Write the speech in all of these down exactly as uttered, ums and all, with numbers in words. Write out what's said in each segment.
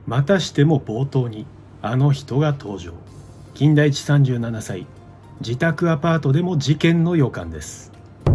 またしても冒頭にあの人が登場。金田一さんじゅうななさい、自宅アパートでも事件の予感です。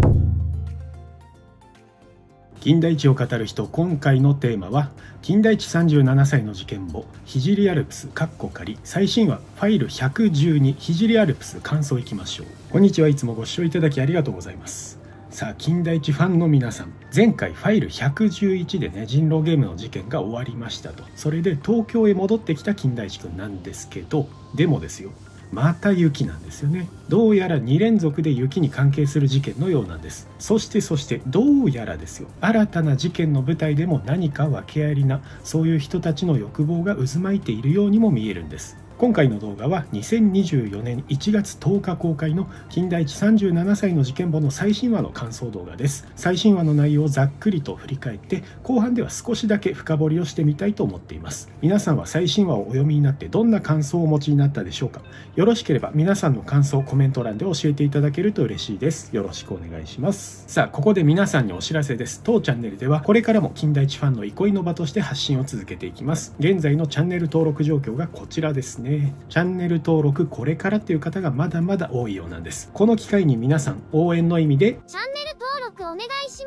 金田一を語る人、今回のテーマは金田一さんじゅうななさいの事件簿聖アルプス仮最新話ファイルひゃくじゅうに聖アルプス感想いきましょう。こんにちは、いつもご視聴いただきありがとうございます。さあ、金田一ファンの皆さん、前回ファイルひゃくじゅういちでね、人狼ゲームの事件が終わりましたと。それで東京へ戻ってきた金田一くんなんですけど、でもですよ、また雪なんですよね。どうやらに連続で雪に関係する事件のようなんです。そしてそしてどうやらですよ、新たな事件の舞台でも何か訳ありな、そういう人たちの欲望が渦巻いているようにも見えるんです。今回の動画はにせんにじゅうよねんいちがつとおか公開の金田一さんじゅうななさいの事件簿の最新話の感想動画です。最新話の内容をざっくりと振り返って、後半では少しだけ深掘りをしてみたいと思っています。皆さんは最新話をお読みになってどんな感想をお持ちになったでしょうか。よろしければ皆さんの感想をコメント欄で教えていただけると嬉しいです。よろしくお願いします。さあ、ここで皆さんにお知らせです。当チャンネルではこれからも金田一ファンの憩いの場として発信を続けていきます。現在のチャンネル登録状況がこちらですね。チャンネル登録これからっていう方がまだまだ多いようなんです。この機会に皆さん、応援の意味でチャンネル登録お願いします。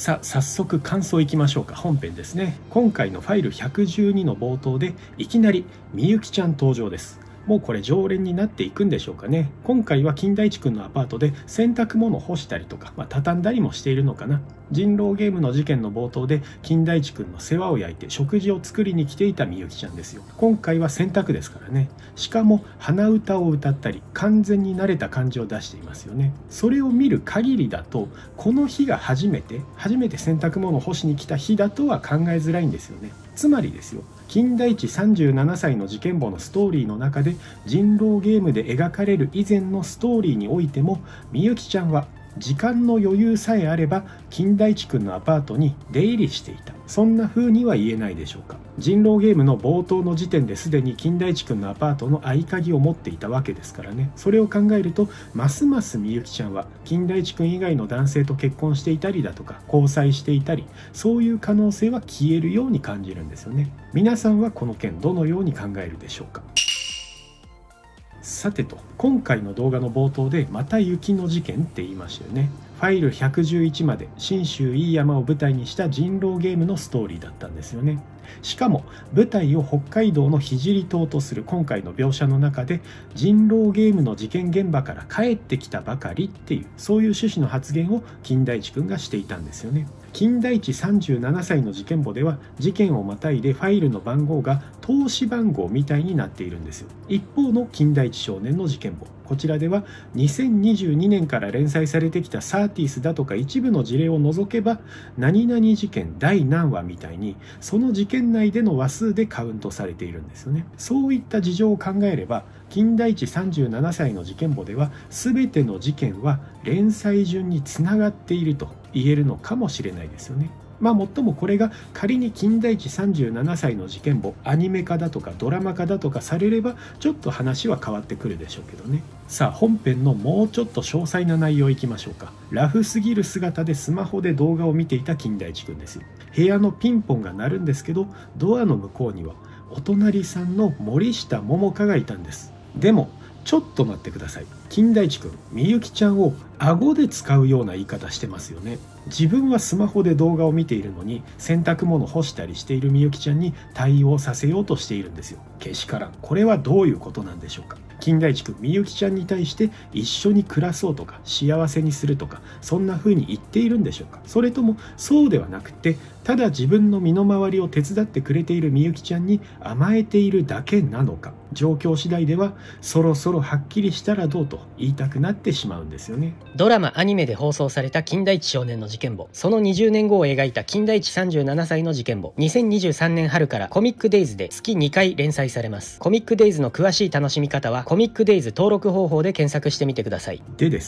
さあ、早速感想いきましょうか。本編ですね。今回のファイルひゃくじゅうにの冒頭でいきなりみゆきちゃん登場です。もうこれ常連になっていくんでしょうかね。今回は金田一くんのアパートで洗濯物を干したりとか、まあ、畳んだりもしているのかな。人狼ゲームの事件の冒頭で金田一くんの世話を焼いて食事を作りに来ていたみゆきちゃんですよ。今回は洗濯ですからね。しかも鼻歌を歌ったり、完全に慣れた感じを出していますよね。それを見る限りだと、この日が初めて初めて洗濯物を干しに来た日だとは考えづらいんですよね。つまりですよ、金田一さんじゅうななさいの事件簿のストーリーの中で人狼ゲームで描かれる以前のストーリーにおいても、みゆきちゃんは時間の余裕さえあれば金田一くんのアパートに出入りしていた、そんな風には言えないでしょうか。人狼ゲームの冒頭の時点ですでに金田一くんのアパートの合鍵を持っていたわけですからね。それを考えると、ますますみゆきちゃんは金田一くん以外の男性と結婚していたりだとか、交際していたり、そういう可能性は消えるように感じるんですよね。皆さんはこの件どのように考えるでしょうか。さてと、今回の動画の冒頭でまた雪の事件って言いましたよね。ファイルひゃくじゅういちまで信州飯山を舞台にした人狼ゲームのストーリーだったんですよね。しかも舞台を北海道の聖島とする今回の描写の中で、人狼ゲームの事件現場から帰ってきたばかりっていう、そういう趣旨の発言を金田一くんがしていたんですよね。金田一さんじゅうななさいの事件簿では、事件をまたいでファイルの番号が投資番号みたいになっているんですよ。一方の金田一少年の事件簿、こちらではにせんにじゅうにねんから連載されてきたサーティスだとか一部の事例を除けば、何々事件第何話みたいに、その事件内での話数でカウントされているんですよね。そういった事情を考えれば、金田一さんじゅうななさいの事件簿では全ての事件は連載順につながっていると言えるのかもしれないですよね。まあもっともこれが仮に金田一さんじゅうななさいの事件簿アニメ化だとかドラマ化だとかされれば、ちょっと話は変わってくるでしょうけどね。さあ、本編のもうちょっと詳細な内容いきましょうか。ラフすぎる姿でスマホで動画を見ていた金田一くんですよ。部屋のピンポンが鳴るんですけど、ドアの向こうにはお隣さんの森下桃香がいたんです。でもちょっと待ってください。金田一くん、みゆきちゃんを顎で使うような言い方してますよね。自分はスマホで動画を見ているのに、洗濯物干したりしているみゆきちゃんに対応させようとしているんですよ。けしからん。これはどういうことなんでしょうか。金田一くん、みゆきちゃんに対して一緒に暮らそうとか幸せにするとか、そんな風に言っているんでしょうか。それともそうではなくて、ただ自分の身の回りを手伝ってくれているみゆきちゃんに甘えているだけなのか。状況次第ではそろそろはっきりしたらどうと言いたくなってしまうんですよね。 ドラマアニメで放送された金田一少年の事件簿、そのにじゅうねんごを描いた金田一さんじゅうななさいの事件簿、にせんにじゅうさんねん春からコミックデイズで月にかい連載されます。コミックデイズの詳しい楽しみ方はコミックデイズ登録方法で検索してみてください。 でです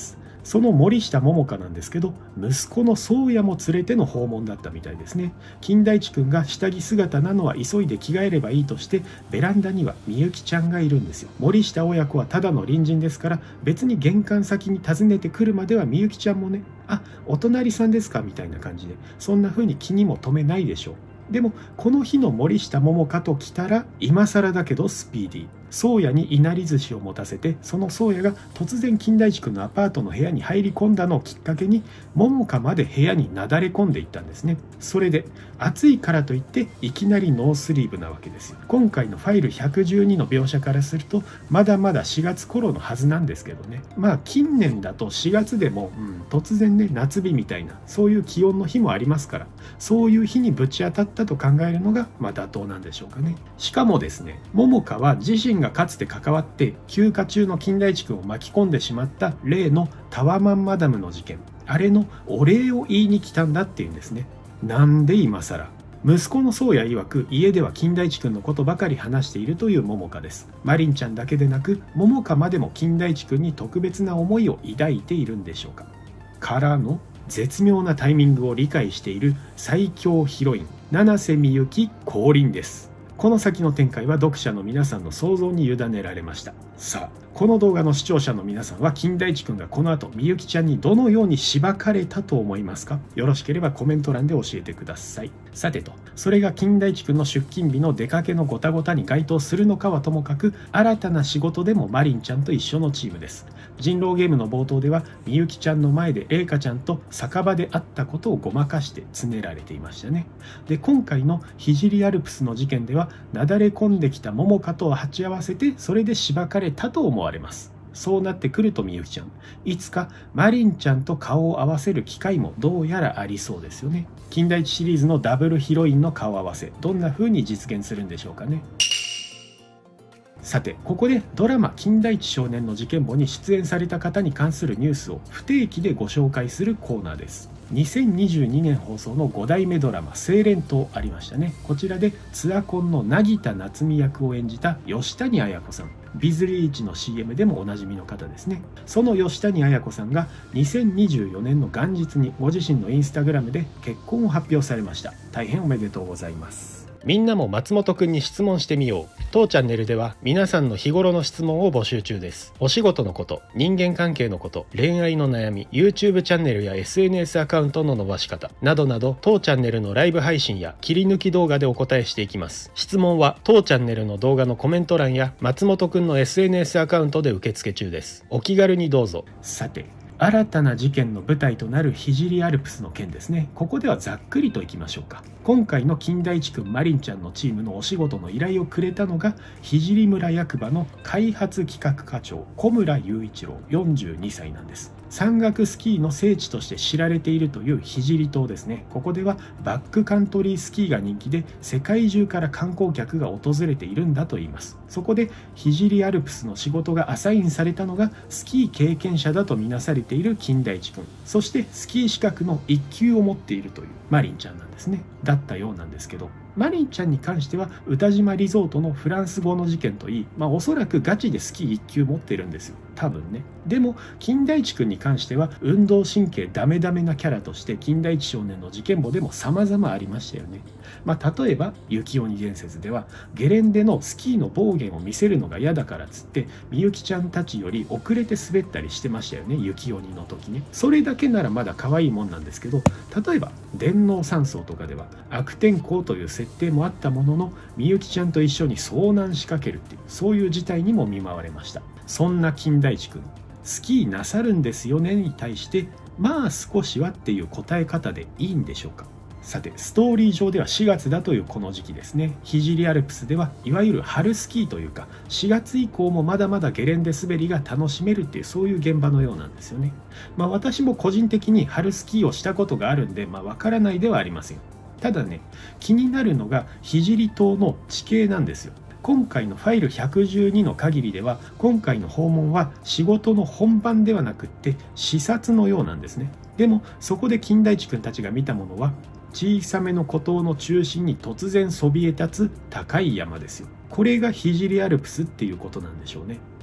その森下桃香なんですけど、息子の宗谷も連れての訪問だったみたいですね。金田一くんが下着姿なのは急いで着替えればいいとして、ベランダにはみゆきちゃんがいるんですよ。森下親子はただの隣人ですから、別に玄関先に訪ねてくるまではみゆきちゃんもね、あ、お隣さんですかみたいな感じで、そんな風に気にも留めないでしょう。でもこの日の森下桃香と来たら、今更だけどスピーディー。宗谷にいなり寿司を持たせて、その宗谷が突然金田一くんのアパートの部屋に入り込んだのをきっかけに、桃香まで部屋になだれ込んでいったんですね。それで暑いからといっていきなりノースリーブなわけですよ。今回のファイルひゃくじゅうにの描写からすると、まだまだしがつ頃のはずなんですけどね。まあ近年だとしがつでも、うん、突然ね夏日みたいなそういう気温の日もありますから、そういう日にぶち当たったと考えるのがまあ妥当なんでしょうかね。しかもですね、桃香は自身がかつて関わって休暇中の金田一くんを巻き込んでしまった例のタワマンマダムの事件、あれのお礼を言いに来たんだっていうんですね。なんで今更。息子の宗谷曰く、家では金田一くんのことばかり話しているという桃香です。マリンちゃんだけでなく桃香までも金田一くんに特別な思いを抱いているんでしょうか。からの絶妙なタイミングを理解している最強ヒロイン七瀬みゆき降臨です。この先の展開は読者の皆さんの想像に委ねられました。さあ、この動画の視聴者の皆さんは金田一くんがこの後みゆきちゃんにどのようにしばかれたと思いますか？よろしければコメント欄で教えてください。さてと、それが金田一くんの出勤日の出かけのごたごたに該当するのかはともかく、新たな仕事でもマリンちゃんと一緒のチームです。人狼ゲームの冒頭ではみゆきちゃんの前で麗華ちゃんと酒場で会ったことをごまかしてつねられていましたね。で、今回の聖アルプスの事件ではなだれ込んできた桃香と鉢合わせて、それでしばかれたと思われます。そうなってくるとみゆきちゃん、いつかマリンちゃんと顔を合わせる機会もどうやらありそうですよね。金田一シリーズのダブルヒロインの顔合わせ、どんな風に実現するんでしょうかね。さて、ここでドラマ「金田一少年の事件簿」に出演された方に関するニュースを不定期でご紹介するコーナーです。にせんにじゅうにねん放送のごだいめドラマ「清廉島」ありましたね。こちらでツアコンの凪田夏実役を演じた吉谷綾子さん、ビズリーチの シーエム でもおなじみの方ですね。その吉谷綾子さんがにせんにじゅうよねんの元日にご自身のインスタグラムで結婚を発表されました。大変おめでとうございます。 みんなも松本くんに質問してみよう。当チャンネルでは皆さんの日頃の質問を募集中です。お仕事のこと、人間関係のこと、恋愛の悩み、YouTube チャンネルや エスエヌエス アカウントの伸ばし方などなど、当チャンネルのライブ配信や切り抜き動画でお答えしていきます。質問は当チャンネルの動画のコメント欄や松本くんの エスエヌエス アカウントで受付中です。お気軽にどうぞ。 さて、新たな事件の舞台となる聖アルプスの件ですね。ここではざっくりといきましょうか。今回の金田一くんマリンちゃんのチームのお仕事の依頼をくれたのが、聖村役場の開発企画課長小村雄一郎よんじゅうにさいなんです。山岳スキーの聖地として知られているという聖島ですね。ここではバックカントリースキーが人気で、世界中から観光客が訪れているんだといいます。そこで聖アルプスの仕事がアサインされたのが、スキー経験者だとみなされている金田一くん、そしてスキー資格のいっきゅうを持っているというマリンちゃんなんですね。だったようなんですけど、マリンちゃんに関しては歌島リゾートのフランス語の事件といい、まあおそらくガチでスキーいっきゅう持ってるんですよ、多分ね。でも金田一くんに関しては運動神経ダメダメなキャラとして金田一少年の事件簿でも様々ありましたよね。まあ例えば雪鬼伝説ではゲレンデのスキーの暴言を見せるのが嫌だからっつってみゆきちゃんたちより遅れて滑ったりしてましたよね、雪鬼の時ね。それだけならまだ可愛いもんなんですけど、例えば電脳山荘とかでは悪天候という設定もあったものの、みゆきちゃんと一緒に遭難しかけるっていう、そういう事態にも見舞われました。そんな金田一くん、スキーなさるんですよねに対して、まあ少しはっていう答え方でいいんでしょうか。さて、ストーリー上ではしがつだというこの時期ですね。聖アルプスではいわゆる春スキーというか、しがつ以降もまだまだゲレンデ滑りが楽しめるっていう、そういう現場のようなんですよね。まあ私も個人的に春スキーをしたことがあるんで、まあわからないではありません。ただね、気になるのが聖島の地形なんですよ。今回のファイルひゃくじゅうにの限りでは、今回の訪問は仕事の本番ではなくって視察のようなんですね。でもそこで金田一くんたちが見たものは、小さめの孤島の中心に突然そびえ立つ高い山ですよ。これが聖アルプスっていうことなんでしょうね。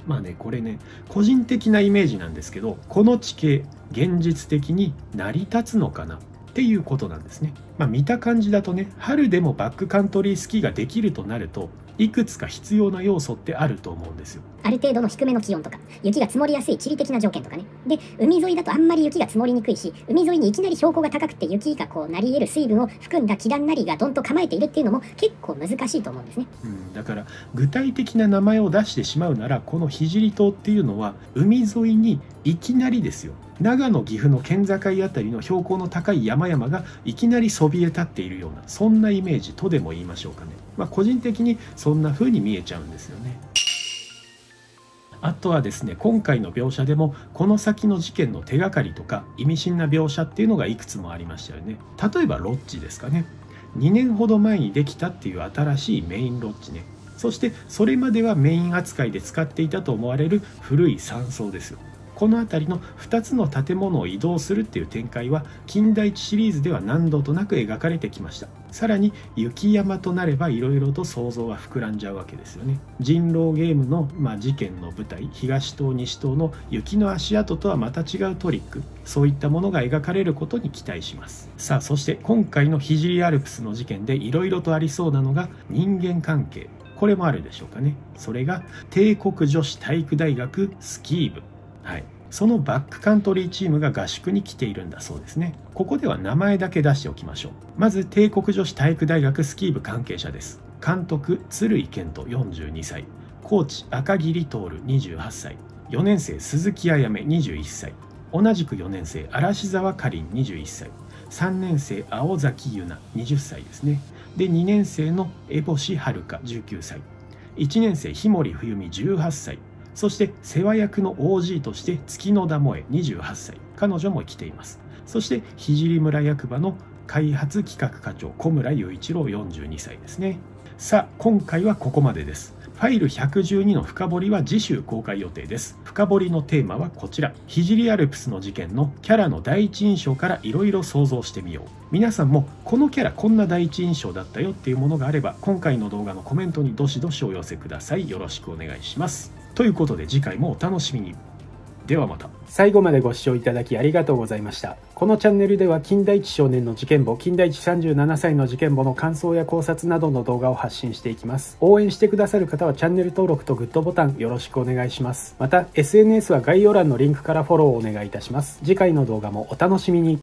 まあねこれね個人的なイメージなんですけど、この地形現実的に成り立つのかなっていうことなんですね。まあ、見た感じだとね、春でもバックカントリースキーができるとなるといくつか必要な要素ってあると思うんですよ。 ある程度の低めの気温とか、雪が積もりやすい地理的な条件とかね。で、海沿いだとあんまり雪が積もりにくいし、海沿いにいきなり標高が高くて雪がこうなり得る水分を含んだ気団なりがどんと構えているっていうのも結構難しいと思うんですね。 うん、だから具体的な名前を出してしまうなら、この聖島っていうのは海沿いにいきなりですよ、長野岐阜の県境あたりの標高の高い山々がいきなりそびえ立っているような、そんなイメージとでも言いましょうかね。まあ、個人的にそんな風に見えちゃうんですよね。あとはですね、今回の描写でもこの先の事件の手がかりとか意味深な描写っていうのがいくつもありましたよね。例えばロッジですかね。にねんほど前にできたっていう新しいメインロッジね。そしてそれまではメイン扱いで使っていたと思われる古い山荘ですよ。この辺りのふたつの建物を移動するっていう展開は金田一シリーズでは何度となく描かれてきました。さらに雪山となればいろいろと想像は膨らんじゃうわけですよね。人狼ゲームの、まあ、事件の舞台、東棟西棟の雪の足跡とはまた違うトリック、そういったものが描かれることに期待します。さあそして今回の聖アルプスの事件でいろいろとありそうなのが人間関係、これもあるでしょうかね。それが帝国女子体育大学スキー部、はい、そのバックカントリーチームが合宿に来ているんだそうですね。ここでは名前だけ出しておきましょう。まず帝国女子体育大学スキー部関係者です。監督鶴井健人よんじゅうにさい、コーチ赤桐徹にじゅうはっさい、よねん生鈴木あやめにじゅういっさい、同じくよねん生嵐沢かりんにじゅういっさい、さんねん生青崎優奈にじゅっさいですね。でにねん生の烏帽子遥じゅうきゅうさい、いちねん生日森冬美じゅうはっさい、そして世話役の オージー として月野田萌にじゅうはっさい、彼女も来ています。そして聖村役場の開発企画課長小村雄一郎よんじゅうにさいですね。さあ今回はここまでです。ファイルひゃくじゅうにの深掘りは次週公開予定です。深掘りのテーマはこちら、聖アルプスの事件のキャラの第一印象からいろいろ想像してみよう。皆さんもこのキャラこんな第一印象だったよっていうものがあれば、今回の動画のコメントにどしどしお寄せください。よろしくお願いします。ということで次回もお楽しみに。ではまた。 最後までご視聴いただきありがとうございました。このチャンネルでは金田一少年の事件簿、金田一さんじゅうななさいの事件簿の感想や考察などの動画を発信していきます。応援してくださる方はチャンネル登録とグッドボタンよろしくお願いします。また エスエヌエス は概要欄のリンクからフォローをお願いいたします。次回の動画もお楽しみに。